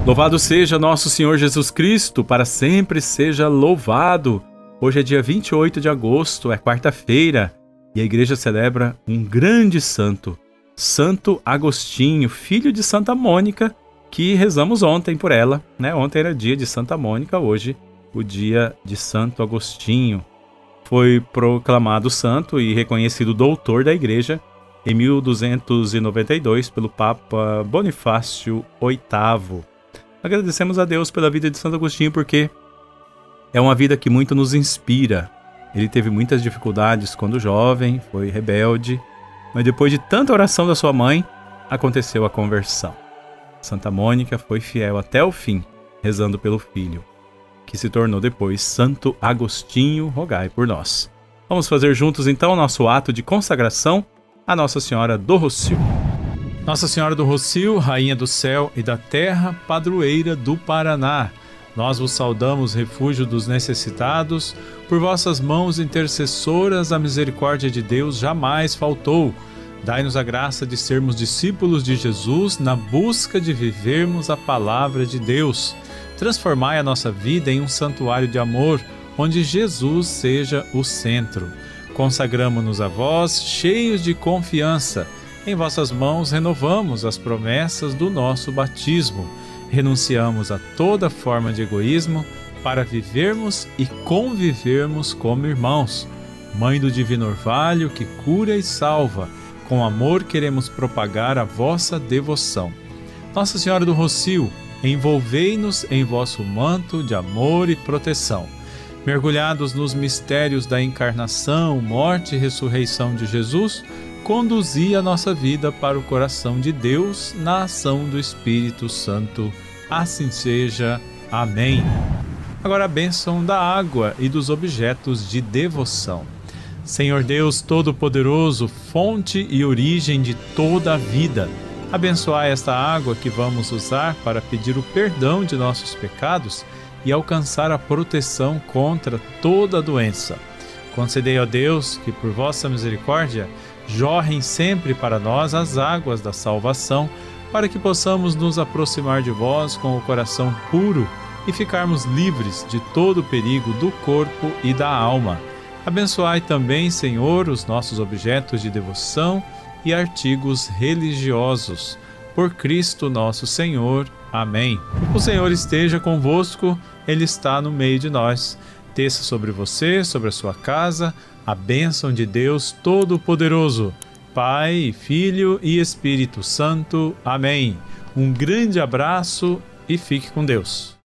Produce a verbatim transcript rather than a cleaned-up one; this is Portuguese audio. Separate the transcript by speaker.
Speaker 1: Louvado seja nosso Senhor Jesus Cristo, para sempre seja louvado. Hoje é dia vinte e oito de agosto, é quarta-feira, e a igreja celebra um grande santo, Santo Agostinho, filho de Santa Mônica, que rezamos ontem por ela, né? Ontem era dia de Santa Mônica, hoje o dia de Santo Agostinho. Foi proclamado santo e reconhecido doutor da igreja em mil duzentos e noventa e dois pelo Papa Bonifácio oitavo. Agradecemos a Deus pela vida de Santo Agostinho, porque é uma vida que muito nos inspira. Ele teve muitas dificuldades quando jovem, foi rebelde, mas depois de tanta oração da sua mãe, aconteceu a conversão. Santa Mônica foi fiel até o fim, rezando pelo filho, que se tornou depois Santo Agostinho. Rogai por nós. Vamos fazer juntos então o nosso ato de consagração a Nossa Senhora do Rossio. Nossa Senhora do Rossio, Rainha do céu e da terra, padroeira do Paraná, nós vos saudamos, refúgio dos necessitados. Por vossas mãos intercessoras a misericórdia de Deus jamais faltou. Dai-nos a graça de sermos discípulos de Jesus na busca de vivermos a palavra de Deus. Transformai a nossa vida em um santuário de amor, onde Jesus seja o centro. Consagramo-nos a vós, cheios de confiança. Em vossas mãos renovamos as promessas do nosso batismo. Renunciamos a toda forma de egoísmo para vivermos e convivermos como irmãos. Mãe do Divino Orvalho, que cura e salva, com amor queremos propagar a vossa devoção. Nossa Senhora do Rossio, envolvei-nos em vosso manto de amor e proteção. Mergulhados nos mistérios da encarnação, morte e ressurreição de Jesus, conduzi a nossa vida para o coração de Deus na ação do Espírito Santo. Assim seja. Amém. Agora a bênção da água e dos objetos de devoção. Senhor Deus Todo-Poderoso, fonte e origem de toda a vida, abençoai esta água que vamos usar para pedir o perdão de nossos pecados e alcançar a proteção contra toda doença. Concedei a Deus que, por vossa misericórdia, jorrem sempre para nós as águas da salvação, para que possamos nos aproximar de vós com o coração puro e ficarmos livres de todo o perigo do corpo e da alma. Abençoai também, Senhor, os nossos objetos de devoção e artigos religiosos. Por Cristo nosso Senhor. Amém. O Senhor esteja convosco, Ele está no meio de nós. Desça sobre você, sobre a sua casa, a bênção de Deus Todo-Poderoso, Pai, Filho e Espírito Santo. Amém. Um grande abraço e fique com Deus.